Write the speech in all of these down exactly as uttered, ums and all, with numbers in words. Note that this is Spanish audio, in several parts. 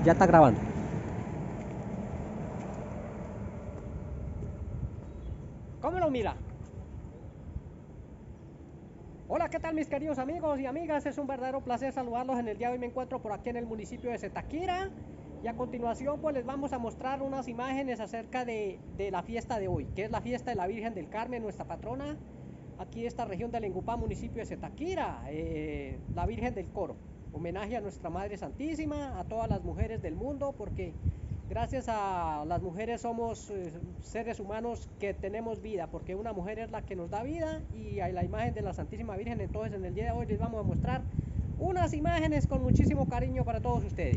Ya está grabando. ¿Cómo lo mira? Hola, ¿qué tal mis queridos amigos y amigas? Es un verdadero placer saludarlos en el día de hoy. Me encuentro por aquí en el municipio de Zitáquira y a continuación pues les vamos a mostrar unas imágenes acerca de, de la fiesta de hoy, que es la fiesta de la Virgen del Carmen, nuestra patrona, aquí de esta región del Lengupá, municipio de Zitáquira, eh, la Virgen del Coro. Homenaje a nuestra Madre Santísima, a todas las mujeres del mundo, porque gracias a las mujeres somos eh, seres humanos que tenemos vida, porque una mujer es la que nos da vida, y a la imagen de la Santísima Virgen. Entonces en el día de hoy les vamos a mostrar unas imágenes con muchísimo cariño para todos ustedes.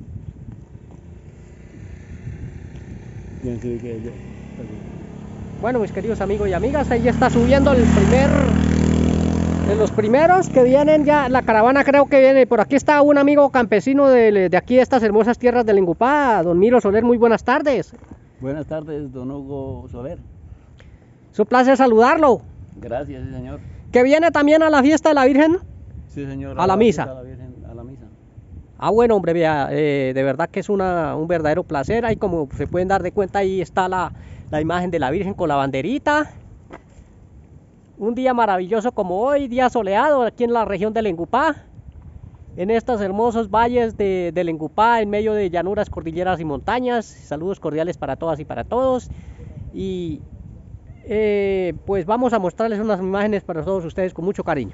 Bueno, mis queridos amigos y amigas, ahí está subiendo el primer de los primeros que vienen ya, la caravana creo que viene. Por aquí está un amigo campesino de, de aquí de estas hermosas tierras del Lengupá, don Miro Soler. Muy buenas tardes. Buenas tardes, don Hugo Soler. Es un placer saludarlo. Gracias, sí, señor. ¿Que viene también a la fiesta de la Virgen? Sí, señor. A, a la, la misa. A la Virgen, a la misa. Ah, bueno, hombre, vea, eh, de verdad que es una, un verdadero placer. Ahí, como se pueden dar de cuenta, ahí está la, la imagen de la Virgen con la banderita. Un día maravilloso como hoy, día soleado aquí en la región del Lengupá, en estos hermosos valles de, de Lengupá, en medio de llanuras, cordilleras y montañas. Saludos cordiales para todas y para todos. Y eh, pues vamos a mostrarles unas imágenes para todos ustedes con mucho cariño.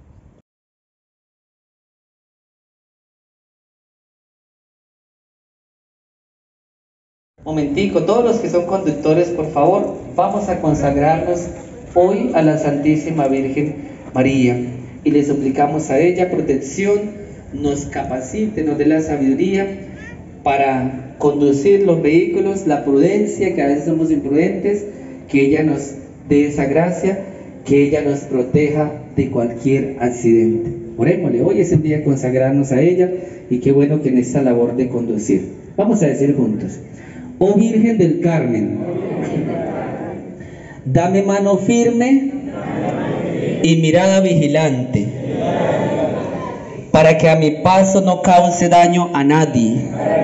Momentico, todos los que son conductores, por favor, vamos a consagrarnos hoy a la Santísima Virgen María y le suplicamos a ella protección, nos capacite, nos dé la sabiduría para conducir los vehículos, la prudencia, que a veces somos imprudentes, que ella nos dé esa gracia, que ella nos proteja de cualquier accidente. Orémosle, hoy es el día de consagrarnos a ella y qué bueno que en esta labor de conducir. Vamos a decir juntos: oh Virgen del Carmen, dame mano firme y mirada vigilante, para que a mi paso no cause daño a nadie.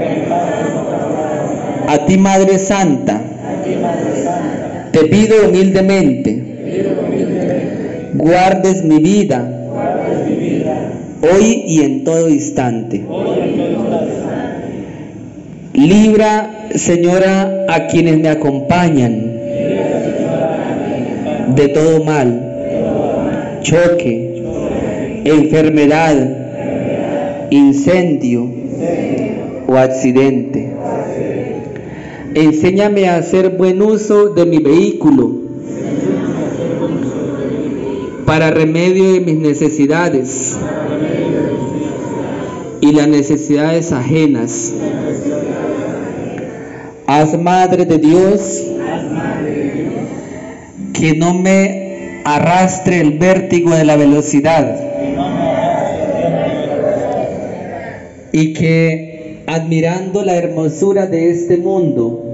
A ti, Madre Santa, te pido humildemente, guardes mi vida, hoy y en todo instante. Libra, Señora, a quienes me acompañan de todo mal, choque, enfermedad, incendio o accidente. Enséñame a hacer buen uso de mi vehículo para remedio de mis necesidades y las necesidades ajenas. Haz, Madre de Dios, que no me arrastre el vértigo de la velocidad y que, admirando la hermosura de este mundo,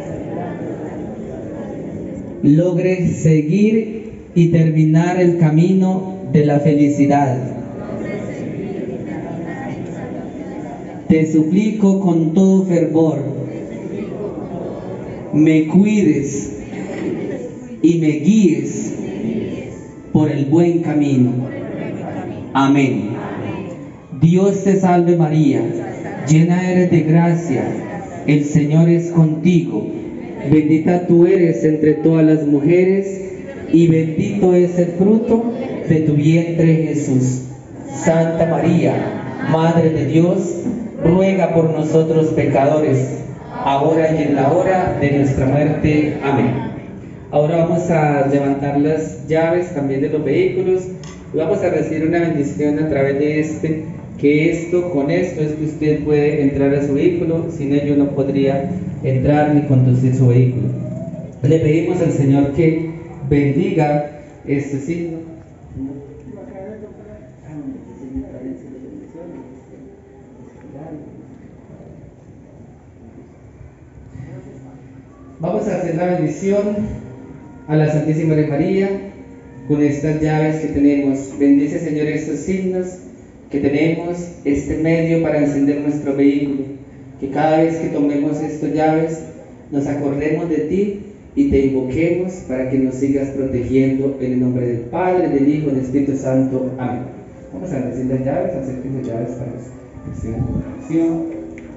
logre seguir y terminar el camino de la felicidad. Te suplico con todo fervor, me cuides y me guíes por el buen camino. Amén. Dios te salve María, llena eres de gracia, el Señor es contigo. Bendita tú eres entre todas las mujeres y bendito es el fruto de tu vientre Jesús. Santa María, Madre de Dios, ruega por nosotros pecadores, ahora y en la hora de nuestra muerte. Amén. Ahora vamos a levantar las llaves también de los vehículos y vamos a recibir una bendición a través de este, que esto, con esto es que usted puede entrar a su vehículo. Sin ello no podría entrar ni conducir su vehículo. Le pedimos al Señor que bendiga este signo. Vamos a hacer la bendición a la Santísima María con estas llaves que tenemos. Bendice, Señor, estos signos que tenemos, este medio para encender nuestro vehículo. Que cada vez que tomemos estas llaves, nos acordemos de ti y te invoquemos para que nos sigas protegiendo en el nombre del Padre, del Hijo y del Espíritu Santo. Amén. Vamos a recibir las llaves, acerquen las llaves para que sigan oración.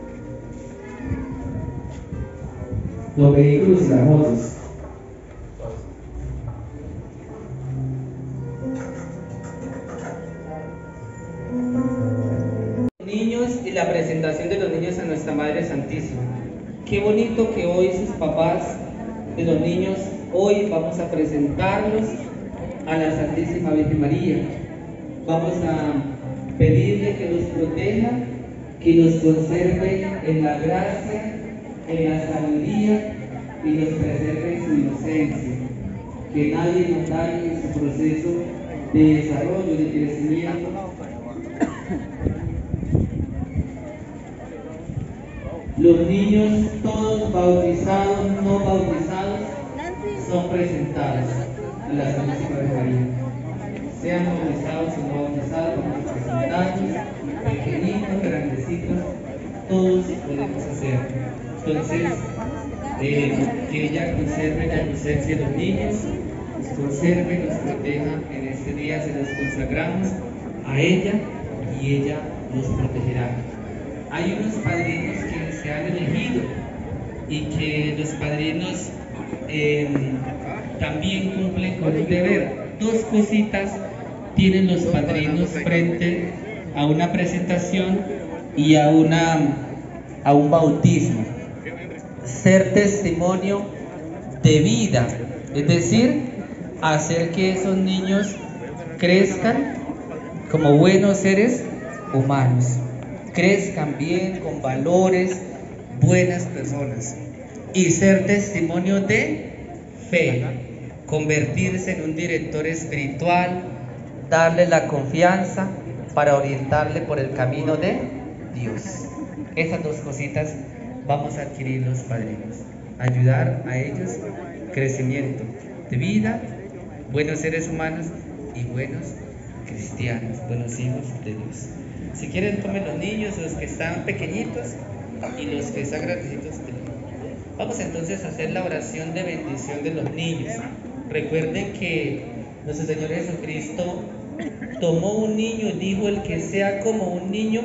Los vehículos y las motos. Niños y la presentación de los niños a nuestra Madre Santísima. Qué bonito que hoy sus papás de los niños, hoy vamos a presentarlos a la Santísima Virgen María. Vamos a pedirle que los proteja, que los conserve en la gracia, en la sabiduría y los preserve en su inocencia. Que nadie nos dañe en su proceso de desarrollo, de crecimiento. Los niños, todos bautizados, no bautizados, son presentados a la Santísima Virgen María. Sean bautizados o no bautizados, vamos a presentarlos, pequeñitos, grandecitos, todos podemos hacer. Entonces, eh, que ella conserve la inocencia de los niños, los conserve, los proteja. En este día se los consagramos a ella y ella los protegerá. Hay unos padrinos que se han elegido y que los padrinos eh, también cumplen con un deber. Dos cositas tienen los padrinos frente a una presentación y a, una, a un bautismo: ser testimonio de vida, es decir, hacer que esos niños crezcan como buenos seres humanos, crezcan bien, con valores, buenas personas, y ser testimonio de fe, convertirse en un director espiritual, darle la confianza para orientarle por el camino de Dios. Esas dos cositas vamos a adquirir los padrinos: ayudar a ellos, crecimiento de vida, buenos seres humanos y buenos cristianos, buenos hijos de Dios. Si quieren, tomen los niños, los que están pequeñitos y los que están grandecitos. Vamos entonces a hacer la oración de bendición de los niños. Recuerden que nuestro Señor Jesucristo tomó un niño y dijo: el que sea como un niño.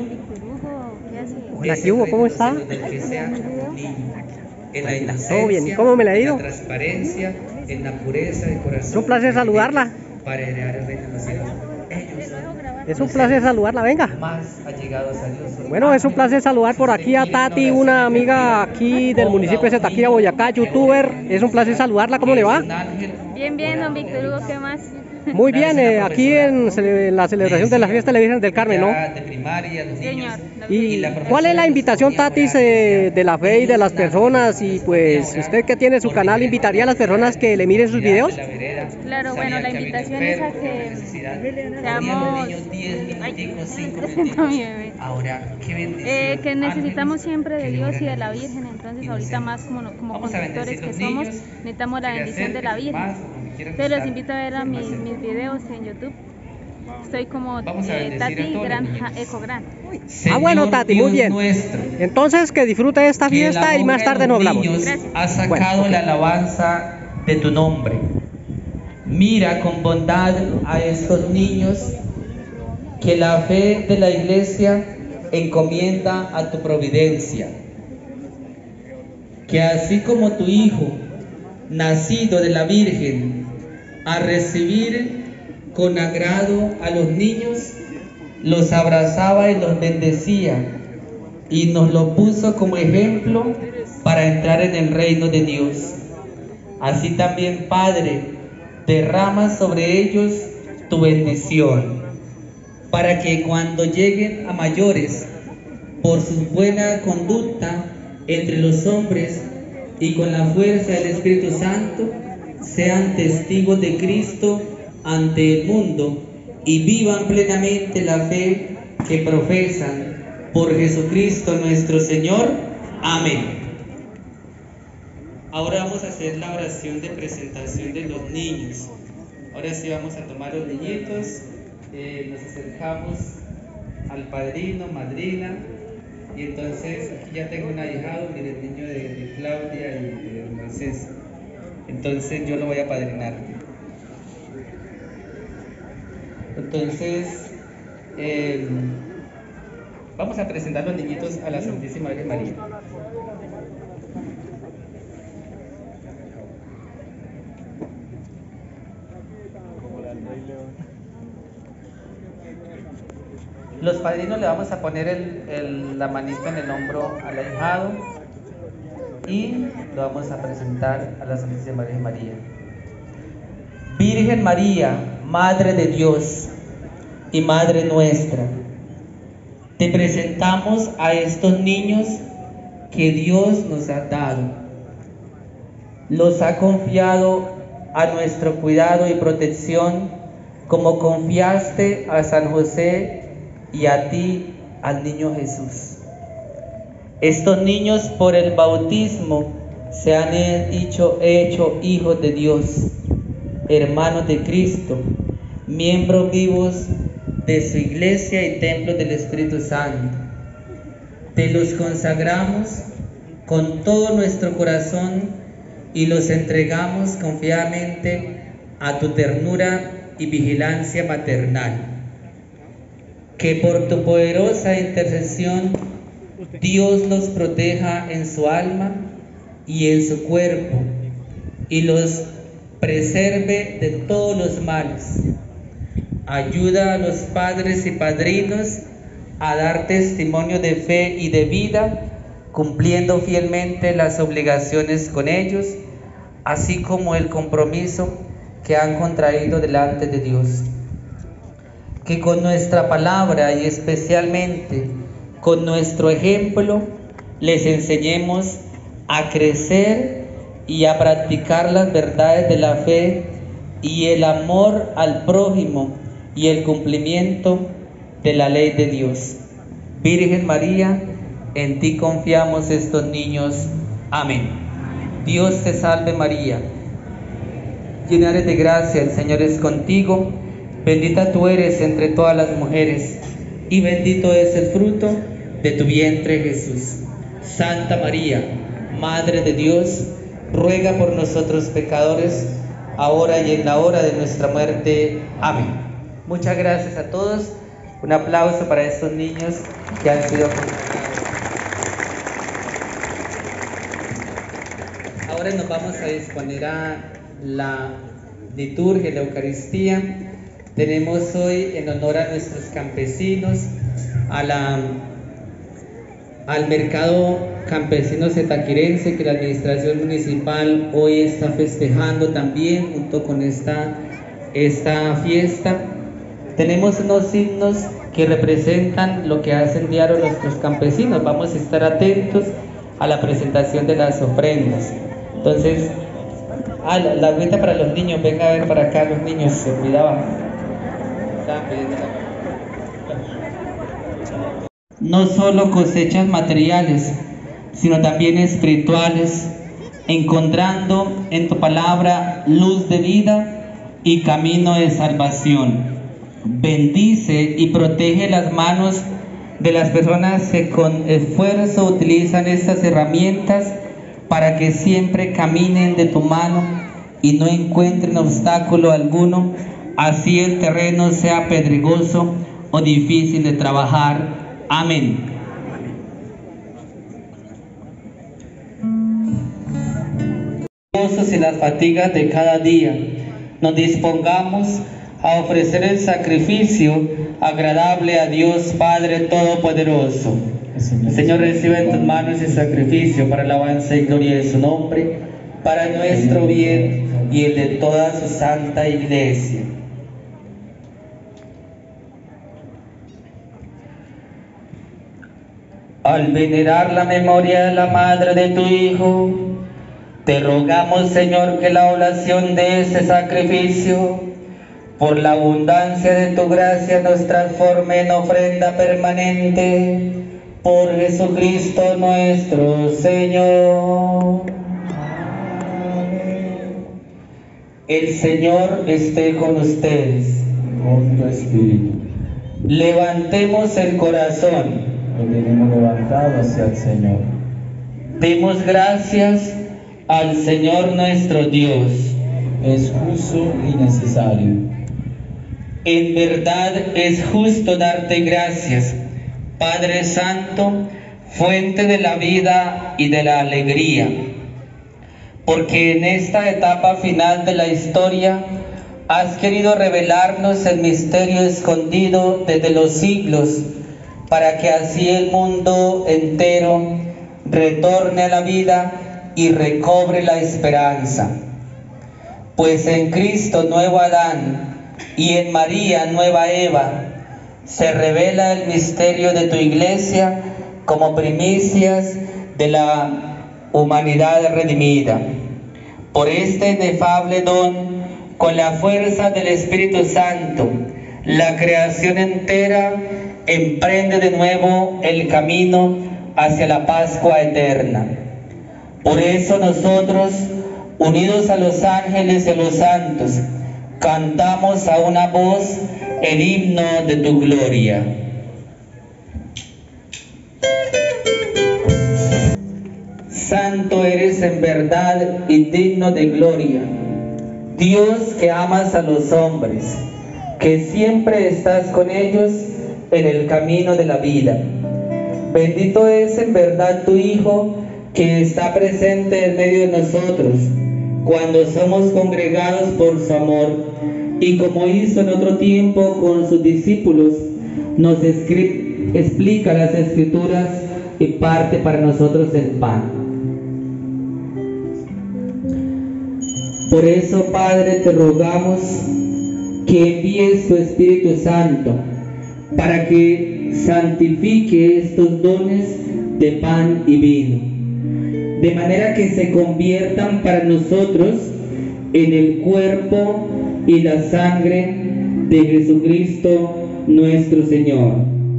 Hola, ¿qué hubo? ¿Cómo está? El que sea como un niño. En la inocencia, ¿Todo bien? ¿Cómo me la ha ido? En la transparencia, en la pureza de corazón. Es un placer saludarla. Para heredar el reino de los cielos. Ellos son Es un placer saludarla, venga. más allegados a Dios. Bueno, es un placer saludar por aquí a Tati, una amiga aquí del municipio de Zetaquira, Boyacá, youtuber. Es un placer saludarla, ¿cómo le va? Bien, bien, don Víctor Hugo, ¿qué más? Muy bien, eh, aquí en, cele- en la celebración de la fiesta de la Virgen del Carmen, ¿no? De primaria, los niños. Señor. ¿Y cuál es la invitación, Tatis, eh, de la fe y de las personas? Y pues, usted que tiene su canal, ¿invitaría a las personas que le miren sus videos? Claro, bueno, la invitación es a que seamos... Ay, presento a mi bebé. Ahora, qué bendición. Eh, que necesitamos siempre de Dios y de la Virgen, entonces ahorita más como, no- como conductores que somos, necesitamos la bendición de la Virgen. Entonces los invito a ver a mis, mis videos en YouTube. Estoy como eh, Tati Granja Eco Gran. Ah, bueno, Tati, muy bien. Entonces, que disfrute esta fiesta y más tarde nos hablamos. Ha sacado Bueno, ok. la alabanza de tu nombre. Mira con bondad a estos niños que la fe de la iglesia encomienda a tu providencia. Que así como tu hijo, nacido de la Virgen, a recibir con agrado a los niños, los abrazaba y los bendecía, y nos lo puso como ejemplo para entrar en el reino de Dios. Así también, Padre, derrama sobre ellos tu bendición, para que cuando lleguen a mayores, por su buena conducta entre los hombres y con la fuerza del Espíritu Santo, sean testigos de Cristo ante el mundo y vivan plenamente la fe que profesan por Jesucristo nuestro Señor. Amén. Ahora vamos a hacer la oración de presentación de los niños. Ahora sí vamos a tomar los niñitos, eh, nos acercamos al padrino, madrina, Y entonces aquí ya tengo un ahijado, mire, el niño de, de Claudia y de Moisés. Entonces yo lo voy a padrinar. Entonces, eh, vamos a presentar los niñitos a la Santísima Virgen María. Los padrinos le vamos a poner el, el, la manita en el hombro al ahijado y lo vamos a presentar a la Santísima Virgen María. Virgen María, Madre de Dios y Madre nuestra, te presentamos a estos niños que Dios nos ha dado. Los ha confiado a nuestro cuidado y protección, como confiaste a San José y a ti, al niño Jesús. Estos niños por el bautismo se han hecho, hecho hijos de Dios, hermanos de Cristo, miembros vivos de su iglesia y templos del Espíritu Santo. Te los consagramos con todo nuestro corazón y los entregamos confiadamente a tu ternura y vigilancia maternal. Que por tu poderosa intercesión Dios los proteja en su alma y en su cuerpo y los preserve de todos los males. Ayuda a los padres y padrinos a dar testimonio de fe y de vida, cumpliendo fielmente las obligaciones con ellos, así como el compromiso que han contraído delante de Dios. Que con nuestra palabra y especialmente con nuestro ejemplo les enseñemos a crecer y a practicar las verdades de la fe y el amor al prójimo y el cumplimiento de la ley de Dios. Virgen María, en ti confiamos estos niños. Amén. Dios te salve María, llena eres de gracia, el Señor es contigo. Bendita tú eres entre todas las mujeres, y bendito es el fruto de tu vientre, Jesús. Santa María, Madre de Dios, ruega por nosotros pecadores, ahora y en la hora de nuestra muerte. Amén. Muchas gracias a todos. Un aplauso para estos niños que han sido consagrados. Ahora nos vamos a disponer a la liturgia, la Eucaristía. Tenemos hoy en honor a nuestros campesinos, a la, al mercado campesino zetaquirense que la administración municipal hoy está festejando también junto con esta, esta fiesta. Tenemos unos himnos que representan lo que hacen diario nuestros campesinos. Vamos a estar atentos a la presentación de las ofrendas. Entonces, ah, la, la agüita para los niños, venga a ver para acá los niños, se cuidaban. No solo cosechas materiales, sino también espirituales, encontrando en tu palabra luz de vida y camino de salvación. Bendice y protege las manos de las personas que con esfuerzo utilizan estas herramientas para que siempre caminen de tu mano y no encuentren obstáculo alguno, así el terreno sea pedregoso o difícil de trabajar. Amén. Y las fatigas de cada día, nos dispongamos a ofrecer el sacrificio agradable a Dios Padre Todopoderoso. El Señor recibe en tus manos el sacrificio para la alabanza y gloria de su nombre, para nuestro bien y el de toda su santa iglesia. Al venerar la memoria de la madre de tu Hijo, te rogamos, Señor, que la oblación de este sacrificio, por la abundancia de tu gracia, nos transforme en ofrenda permanente. Por Jesucristo nuestro Señor. Amén. El Señor esté con ustedes. Con tu espíritu. Levantemos el corazón. lo tenemos levantado hacia el Señor. Demos gracias al Señor nuestro Dios. Es justo y necesario. En verdad es justo darte gracias, Padre Santo, fuente de la vida y de la alegría, porque en esta etapa final de la historia has querido revelarnos el misterio escondido desde los siglos, para que así el mundo entero retorne a la vida y recobre la esperanza. Pues en Cristo nuevo Adán y en María nueva Eva se revela el misterio de tu Iglesia como primicias de la humanidad redimida. Por este inefable don, con la fuerza del Espíritu Santo, la creación entera emprende de nuevo el camino hacia la Pascua eterna. Por eso nosotros, unidos a los ángeles y a los santos, cantamos a una voz el himno de tu gloria. Santo eres en verdad y digno de gloria, Dios que amas a los hombres, que siempre estás con ellos en el camino de la vida. Bendito es en verdad tu Hijo, que está presente en medio de nosotros, cuando somos congregados por su amor, y como hizo en otro tiempo con sus discípulos, nos explica las Escrituras y parte para nosotros el pan. Por eso, Padre, te rogamos que envíes tu Espíritu Santo para que santifique estos dones de pan y vino, de manera que se conviertan para nosotros en el cuerpo y la sangre de Jesucristo nuestro Señor,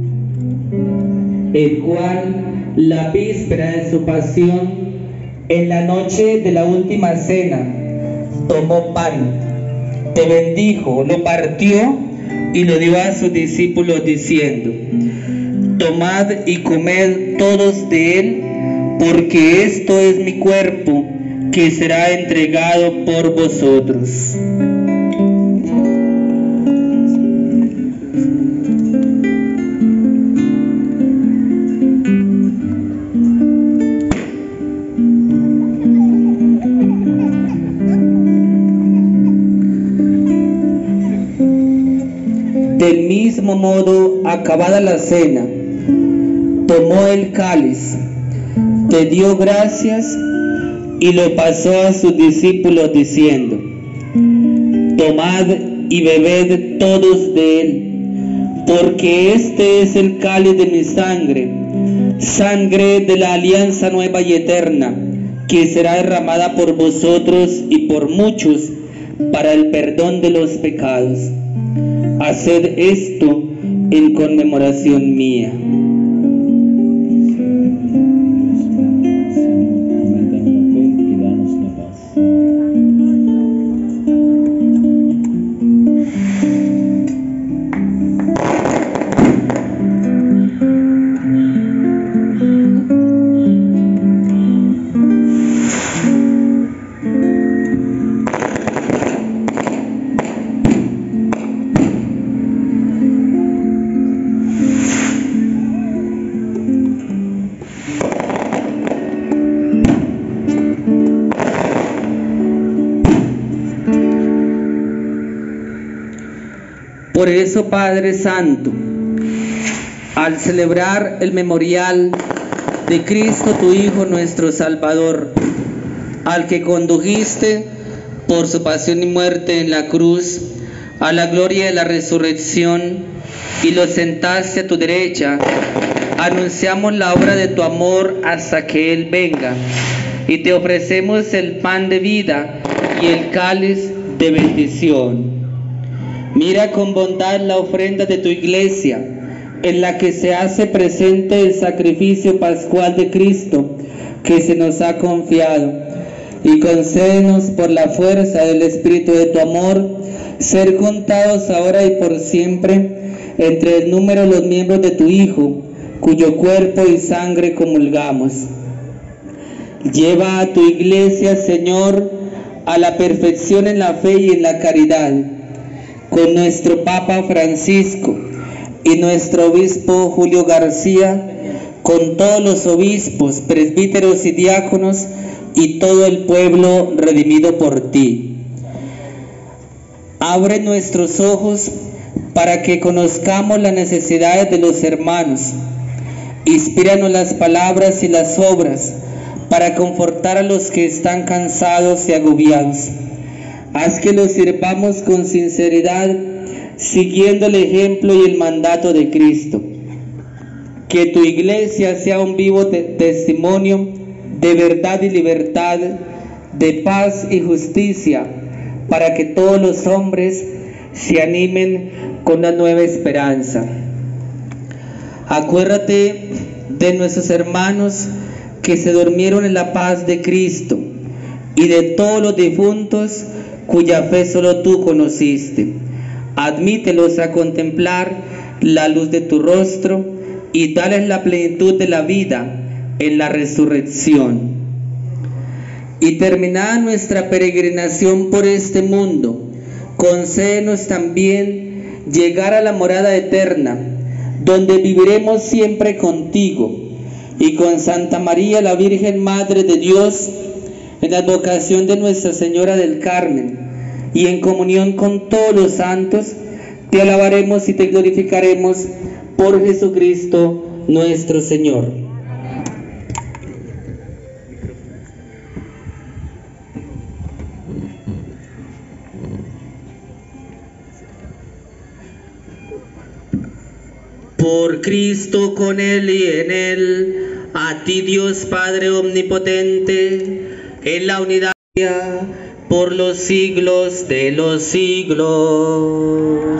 el cual, la víspera de su pasión, en la noche de la última cena, tomó pan, te bendijo, lo partió y lo dio a sus discípulos diciendo: tomad y comed todos de él, porque esto es mi cuerpo, que será entregado por vosotros. Del mismo modo, acabada la cena, tomó el cáliz, te dio gracias y lo pasó a sus discípulos diciendo: tomad y bebed todos de él, porque este es el cáliz de mi sangre, sangre de la alianza nueva y eterna, que será derramada por vosotros y por muchos para el perdón de los pecados. Haced esto en conmemoración mía. Por eso, Padre Santo, al celebrar el memorial de Cristo, tu Hijo, nuestro Salvador, al que condujiste por su pasión y muerte en la cruz a la gloria de la resurrección y lo sentaste a tu derecha, anunciamos la obra de tu amor hasta que Él venga, y te ofrecemos el pan de vida y el cáliz de bendición. Mira con bondad la ofrenda de tu Iglesia, en la que se hace presente el sacrificio pascual de Cristo que se nos ha confiado, y concédenos por la fuerza del Espíritu de tu amor ser contados ahora y por siempre entre el número de los miembros de tu Hijo, cuyo cuerpo y sangre comulgamos. Lleva a tu iglesia, Señor, a la perfección en la fe y en la caridad, con nuestro Papa Francisco y nuestro obispo Julio García, con todos los obispos, presbíteros y diáconos y todo el pueblo redimido por ti. Abre nuestros ojos para que conozcamos las necesidades de los hermanos. Inspíranos las palabras y las obras para confortar a los que están cansados y agobiados. Haz que los sirvamos con sinceridad, siguiendo el ejemplo y el mandato de Cristo. Que tu iglesia sea un vivo te testimonio de verdad y libertad, de paz y justicia, para que todos los hombres se animen con una nueva esperanza. Acuérdate de nuestros hermanos que se durmieron en la paz de Cristo y de todos los difuntos cuya fe solo tú conociste. Admítelos a contemplar la luz de tu rostro y dales la plenitud de la vida en la resurrección. Y terminada nuestra peregrinación por este mundo, concédenos también llegar a la morada eterna, donde viviremos siempre contigo y con Santa María, la Virgen Madre de Dios, en la advocación de Nuestra Señora del Carmen y en comunión con todos los santos, te alabaremos y te glorificaremos por Jesucristo nuestro Señor. Por Cristo, con Él y en Él, a ti Dios Padre omnipotente, en la unidad por los siglos de los siglos.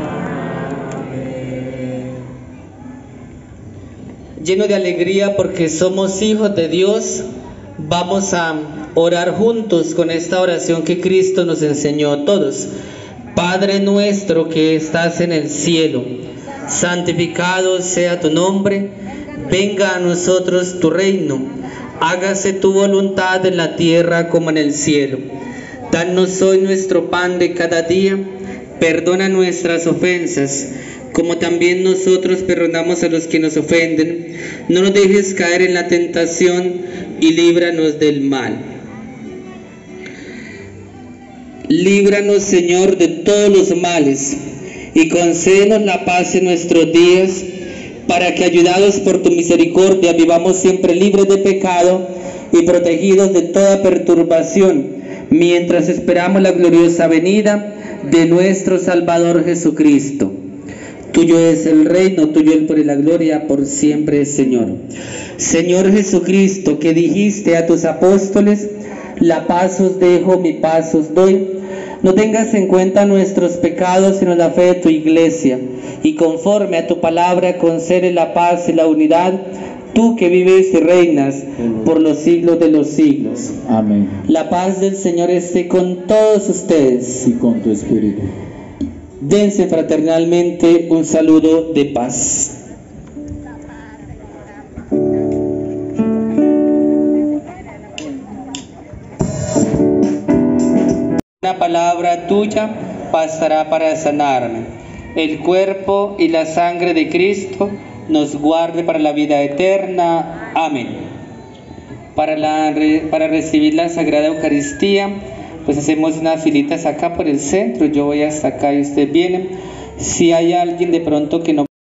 Lleno de alegría porque somos hijos de Dios, vamos a orar juntos con esta oración que Cristo nos enseñó todos. Padre nuestro que estás en el cielo, santificado sea tu nombre, venga a nosotros tu reino, hágase tu voluntad en la tierra como en el cielo. Danos hoy nuestro pan de cada día, perdona nuestras ofensas, como también nosotros perdonamos a los que nos ofenden. No nos dejes caer en la tentación y líbranos del mal. Líbranos, Señor, de todos los males, y concédenos la paz en nuestros días, para que, ayudados por tu misericordia, vivamos siempre libres de pecado y protegidos de toda perturbación, mientras esperamos la gloriosa venida de nuestro Salvador Jesucristo. Tuyo es el reino, tuyo el poder y la gloria por siempre, Señor. Señor Jesucristo, que dijiste a tus apóstoles: la paz os dejo, mi paz os doy. No tengas en cuenta nuestros pecados, sino la fe de tu iglesia, y conforme a tu palabra concede la paz y la unidad, tú que vives y reinas por los siglos de los siglos. Amén. La paz del Señor esté con todos ustedes. Y con tu espíritu. Dense fraternalmente un saludo de paz. Una palabra tuya bastará para sanarme. El cuerpo y la sangre de Cristo nos guarde para la vida eterna. Amén. Para, la, para recibir la Sagrada Eucaristía, pues hacemos unas filitas acá por el centro. Yo voy hasta acá y ustedes vienen. Si hay alguien de pronto que no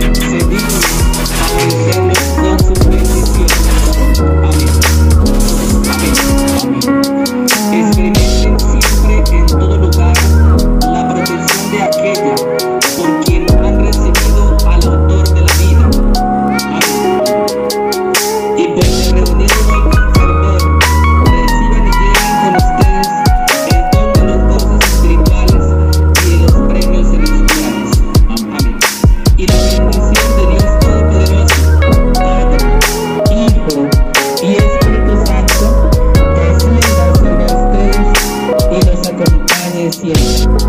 con su bendición. Amén. de siempre.